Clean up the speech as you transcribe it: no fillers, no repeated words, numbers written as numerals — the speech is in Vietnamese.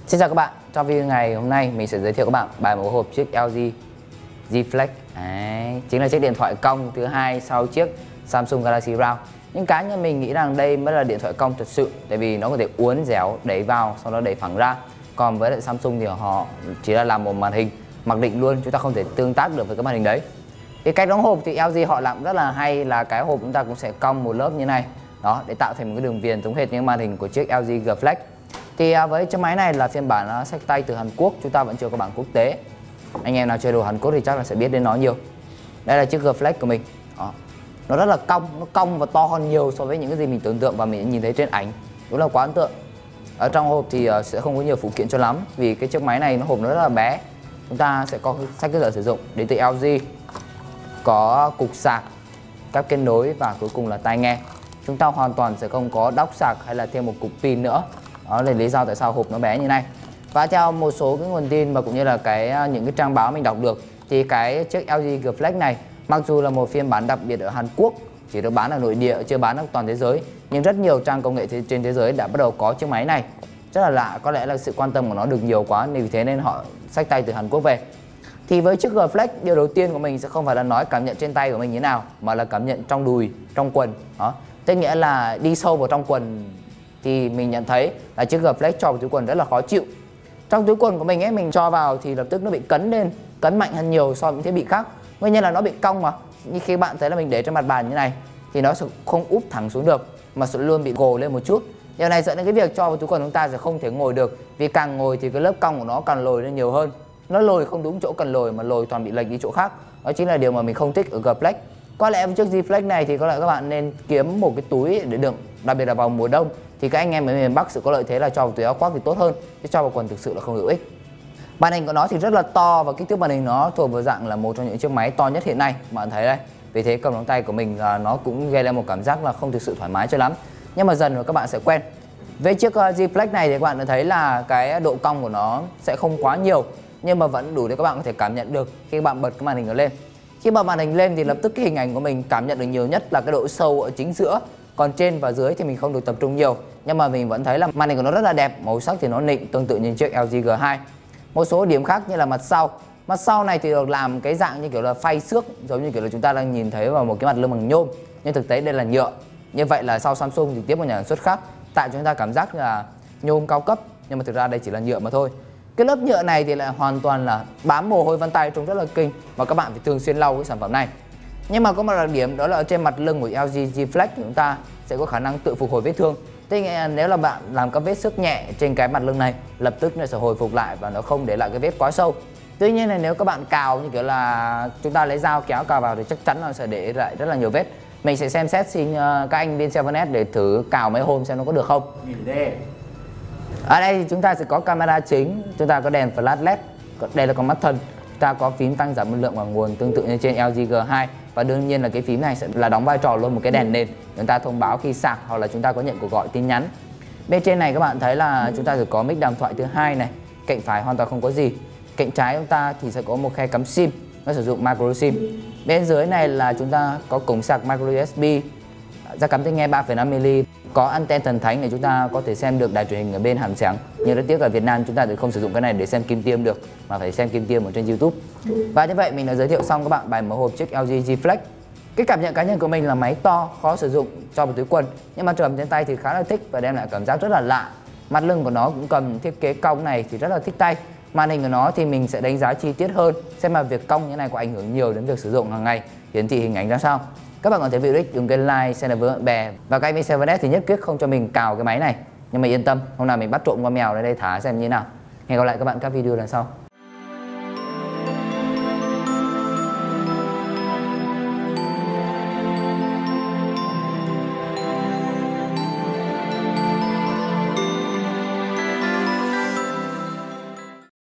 Xin chào các bạn, trong video ngày hôm nay mình sẽ giới thiệu các bạn bài mẫu hộp chiếc LG G Flex. Đấy, chính là chiếc điện thoại cong thứ hai sau chiếc Samsung Galaxy Round. Nhưng cá nhân mình nghĩ rằng đây mới là điện thoại cong thật sự, tại vì nó có thể uốn déo đẩy vào sau đó đẩy phẳng ra. Còn với lại Samsung thì họ chỉ là làm một màn hình mặc định luôn, chúng ta không thể tương tác được với cái màn hình đấy. Cái cách đóng hộp thì LG họ làm rất là hay, là cái hộp chúng ta cũng sẽ cong một lớp như này đó để tạo thành một cái đường viền giống hệt như màn hình của chiếc LG G Flex. Thì với chiếc máy này là phiên bản xách tay từ Hàn Quốc, chúng ta vẫn chưa có bản quốc tế. Anh em nào chơi đồ Hàn Quốc thì chắc là sẽ biết đến nó nhiều. Đây là chiếc G Flex của mình đó. Nó rất là cong, nó cong và to hơn nhiều so với những cái gì mình tưởng tượng và mình nhìn thấy trên ảnh. Đúng là quá ấn tượng. Ở trong hộp thì sẽ không có nhiều phụ kiện cho lắm, vì cái chiếc máy này nó hộp nó rất là bé. Chúng ta sẽ có sách hướng dẫn sử dụng đến từ LG, có cục sạc, các kết nối và cuối cùng là tai nghe. Chúng ta hoàn toàn sẽ không có dock sạc hay là thêm một cục pin nữa. Đó là lý do tại sao hộp nó bé như này. Và theo một số cái nguồn tin và cũng như là những cái trang báo mình đọc được, thì cái chiếc LG G Flex này mặc dù là một phiên bản đặc biệt ở Hàn Quốc, chỉ được bán ở nội địa, chưa bán ở toàn thế giới, nhưng rất nhiều trang công nghệ trên thế giới đã bắt đầu có chiếc máy này. Rất là lạ, có lẽ là sự quan tâm của nó được nhiều quá, nên vì thế nên họ xách tay từ Hàn Quốc về. Thì với chiếc G Flex, điều đầu tiên của mình sẽ không phải là nói cảm nhận trên tay của mình như thế nào, mà là cảm nhận trong đùi, trong quần. Đó, tức nghĩa là đi sâu vào trong quần thì mình nhận thấy là chiếc G Flex cho vào túi quần rất là khó chịu. Trong túi quần của mình ấy, mình cho vào thì lập tức nó bị cấn lên, cấn mạnh hơn nhiều so với những thiết bị khác. Nguyên nhân là nó bị cong mà. Như khi bạn thấy là mình để trên mặt bàn như này thì nó sẽ không úp thẳng xuống được, mà sẽ luôn bị gồ lên một chút. Điều này dẫn đến cái việc cho vào túi quần chúng ta sẽ không thể ngồi được, vì càng ngồi thì cái lớp cong của nó càng lồi lên nhiều hơn. Nó lồi không đúng chỗ cần lồi mà lồi toàn bị lệch đi chỗ khác. Đó chính là điều mà mình không thích ở G Flex. Có lẽ với chiếc G Flex này thì có lẽ các bạn nên kiếm một cái túi để đựng, đặc biệt là vào mùa đông. Thì các anh em ở miền Bắc sẽ có lợi thế là cho vào túi áo khoác thì tốt hơn, chứ cho vào quần thực sự là không hữu ích. Màn hình của nó thì rất là to và kích thước màn hình nó thuộc vào dạng là một trong những chiếc máy to nhất hiện nay mà bạn thấy đây. Vì thế cầm trong tay của mình là nó cũng gây ra một cảm giác là không thực sự thoải mái cho lắm. Nhưng mà dần rồi các bạn sẽ quen. Với chiếc G Flex này thì các bạn đã thấy là cái độ cong của nó sẽ không quá nhiều, nhưng mà vẫn đủ để các bạn có thể cảm nhận được khi các bạn bật cái màn hình lên. Khi bật màn hình lên thì lập tức cái hình ảnh của mình cảm nhận được nhiều nhất là cái độ sâu ở chính giữa. Còn trên và dưới thì mình không được tập trung nhiều, nhưng mà mình vẫn thấy là màn hình của nó rất là đẹp, màu sắc thì nó nịnh, tương tự như chiếc LG G2. Một số điểm khác như là mặt sau này thì được làm cái dạng như kiểu là phay xước, giống như kiểu là chúng ta đang nhìn thấy vào một cái mặt lưng bằng nhôm, nhưng thực tế đây là nhựa. Như vậy là sau Samsung thì tiếp một nhà sản xuất khác tạo cho chúng ta cảm giác là nhôm cao cấp, nhưng mà thực ra đây chỉ là nhựa mà thôi. Cái lớp nhựa này thì lại hoàn toàn là bám mồ hôi vân tay, trông rất là kinh, và các bạn phải thường xuyên lau cái sản phẩm này. Nhưng mà có một đặc điểm đó là ở trên mặt lưng của LG G Flex thì chúng ta sẽ có khả năng tự phục hồi vết thương. Thế nên nếu là bạn làm các vết xước nhẹ trên cái mặt lưng này, lập tức nó sẽ hồi phục lại và nó không để lại cái vết quá sâu. Tuy nhiên là nếu các bạn cào như kiểu là chúng ta lấy dao kéo cào vào thì chắc chắn là sẽ để lại rất là nhiều vết. Mình sẽ xem xét xin các anh bên 7S để thử cào mấy hôm xem nó có được không. Ở đây thì chúng ta sẽ có camera chính, chúng ta có đèn flash LED, đây là con mắt thần, chúng ta có phím tăng giảm âm lượng bằng nguồn tương tự như trên LG G2, và đương nhiên là cái phím này sẽ là đóng vai trò luôn một cái đèn nền, chúng ta thông báo khi sạc hoặc là chúng ta có nhận cuộc gọi tin nhắn. Bên trên này các bạn thấy là chúng ta sẽ có mic đàm thoại thứ hai này, cạnh phải hoàn toàn không có gì, cạnh trái chúng ta thì sẽ có một khe cắm sim, nó sử dụng micro sim. Bên dưới này là chúng ta có cổng sạc micro USB, jack cắm tai nghe 3,5mm, có anten thần thánh để chúng ta có thể xem được đài truyền hình ở bên hàm trắng. Nhưng rất tiếc ở Việt Nam chúng ta thì không sử dụng cái này để xem kim tiêm được, mà phải xem kim tiêm ở trên YouTube. Và như vậy mình đã giới thiệu xong các bạn bài mẫu hộp chiếc LG G Flex. Cái cảm nhận cá nhân của mình là máy to, khó sử dụng cho một túi quần, nhưng mà cầm trên tay thì khá là thích và đem lại cảm giác rất là lạ. Mặt lưng của nó cũng cầm thiết kế cong này thì rất là thích tay. Màn hình của nó thì mình sẽ đánh giá chi tiết hơn, xem mà việc cong như này có ảnh hưởng nhiều đến việc sử dụng hàng ngày, hiển thị hình ảnh ra sao. Các bạn còn thấy video đừng quên like, share với bạn bè, và các anh bên 7S thì nhất quyết không cho mình cào cái máy này. Nhưng mà yên tâm, hôm nào mình bắt trộm con mèo đến đây thả xem như thế nào. Hẹn gặp lại các bạn các video lần sau.